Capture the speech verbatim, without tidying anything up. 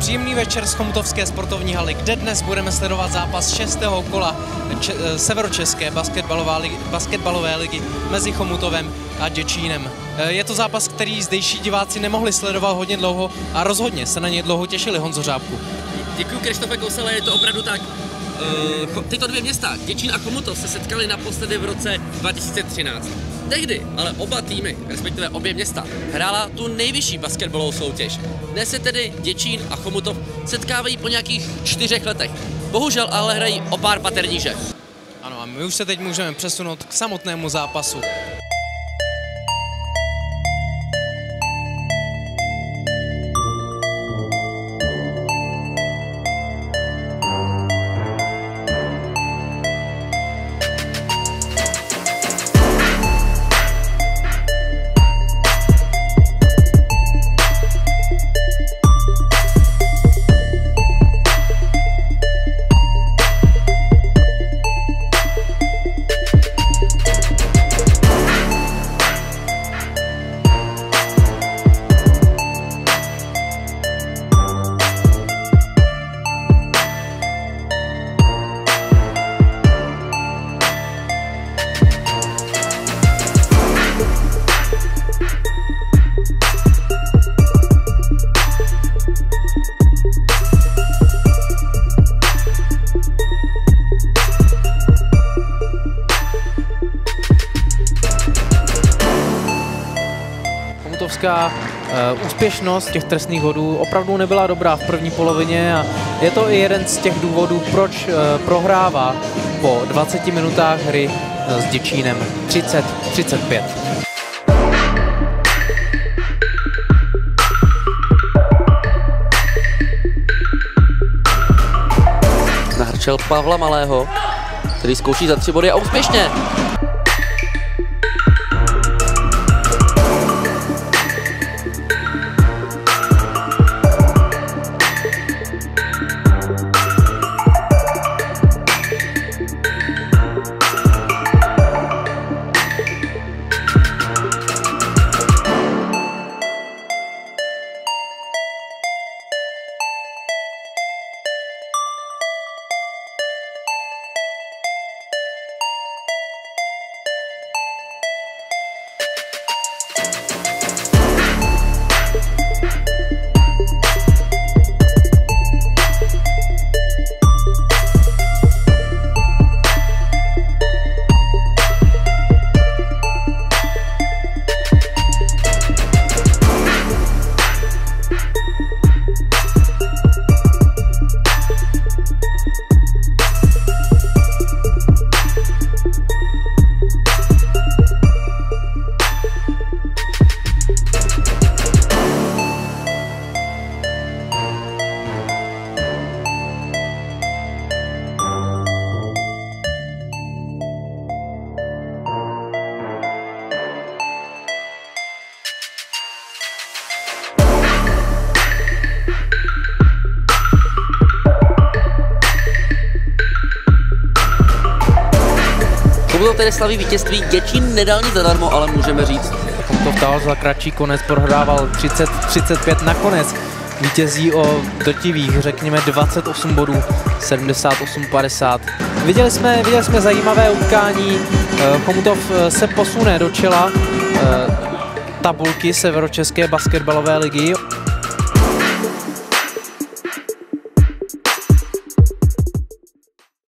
Příjemný večer z Chomutovské sportovní haly, kde dnes budeme sledovat zápas šestého kola če- severočeské basketbalové ligy, basketbalové ligy mezi Chomutovem a Děčínem. Je to zápas, který zdejší diváci nemohli sledovat hodně dlouho a rozhodně se na něj dlouho těšili, Honzo Řábku. Děkuji, Krištofe Kousele, je to opravdu tak. Uh, tyto dvě města, Děčín a Chomutov, se setkali naposledy v roce dva tisíce třináct. Tehdy ale oba týmy, respektive obě města, hrála tu nejvyšší basketbalovou soutěž. Dnes se tedy Děčín a Chomutov setkávají po nějakých čtyřech letech. Bohužel ale hrají o pár pater níže. Ano, a my už se teď můžeme přesunout k samotnému zápasu. Chomutovská uh, úspěšnost těch trestných hodů opravdu nebyla dobrá v první polovině a je to i jeden z těch důvodů, proč uh, prohrává po dvaceti minutách hry uh, s Děčínem třicet třicet pět. Nahrčel Pavla Malého, který zkouší za tři body a úspěšně. Chomutov tedy slaví vítězství, Děčín nedal nic zadarmo, ale můžeme říct. Chomutov dál za kratší konec prohrával třicet třicet pět, nakonec vítězí o drtivých, řekněme dvacet osm bodů, sedmdesát osm padesát. Viděli jsme, viděli jsme zajímavé utkání, Chomutov se posune do čela tabulky severočeské basketbalové ligy.